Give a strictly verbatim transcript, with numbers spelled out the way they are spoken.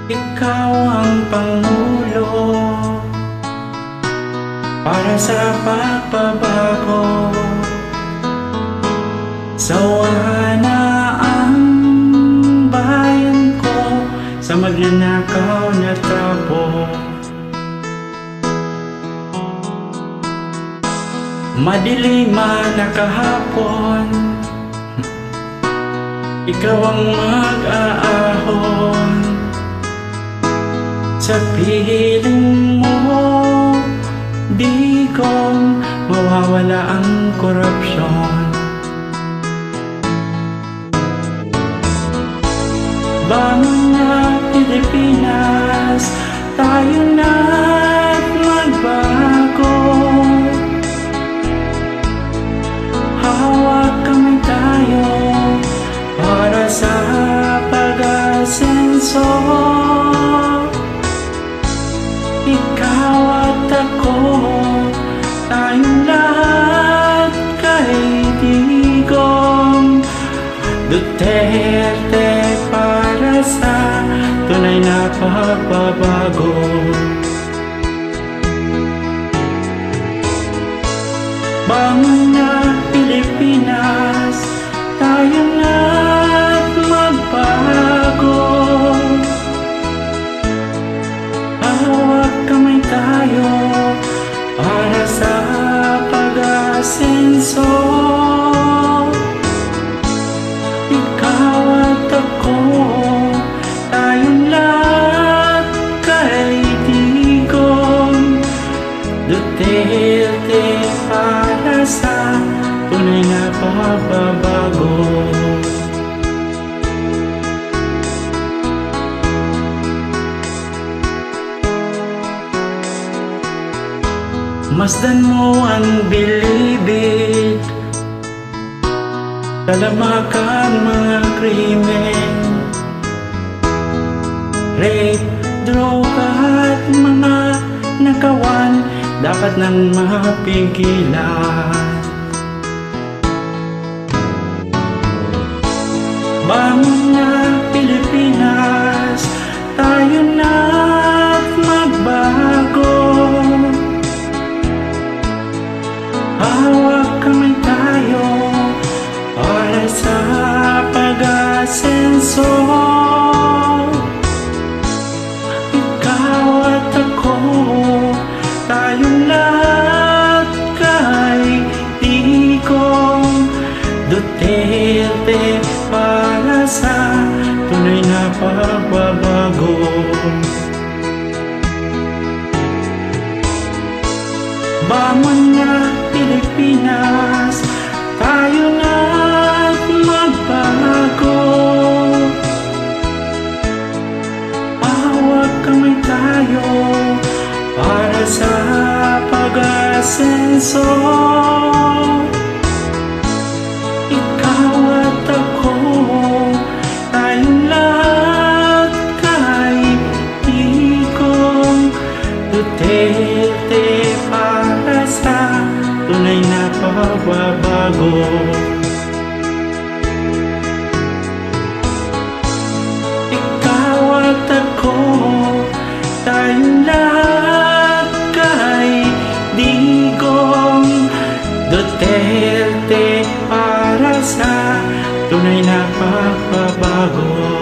Ikaw ang pangulo para sa pagbabago. Sawa na ang bayan ko sa magnanakaw na trapo. Madilim man na kahapon, ikaw ang mag-aahon. Sa piling mo, di ko mawawala ang korupsyon. Bangon na Pilipinas, tayo na't magbago. Hawak kamay tayo para sa pag-asenso. Ikaw at ako, tayong lahat kaibigan. Duterte para sa tunay na pagbabago. Bangon na Pilipinas, tayong lahat magbago. Hawak kamay tayo para sa pag-asenso. Ikaw at ako, tayong lahat kaibigan. Duterte para sa tunay na pagbabago. Masdan mo ang bilibid, talamakan mga krimen, rape, droga at mga nakawan dapat nang mapigilan. Bangon na Pilipinas, tayo na't magbago. Hawak kamay tayo para sa pag-asenso. Ikaw at ako, tayong lahat kaibigan. Duterte para sa tunay na pagbabago. Bangon na Pilipinas, tayo na't magbago. Hawak kamay tayo para sa pag-asenso. Ikaw at ako, tayong lahat kaibigan. Duterte para sa tunay na pagbabago. Ikaw at ako, tayong lahat kaibigan. Duterte para sa tunay na pagbabago.